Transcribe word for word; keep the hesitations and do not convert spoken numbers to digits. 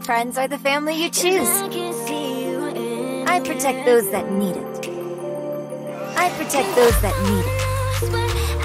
Friends are the family you choose. I protect those that need it. I protect those that need it.